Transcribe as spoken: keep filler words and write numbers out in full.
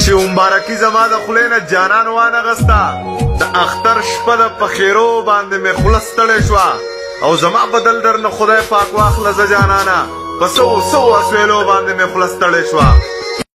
چې مبارکي زما د خولې نه جانان وانغسته د اختر شپه د پخیرو باندې مې خوله ستړې شوه او زما بدل درنه خدای پاک واخله زه جانانه په سو سو اسویلو باندې مې خوله ستړې شوه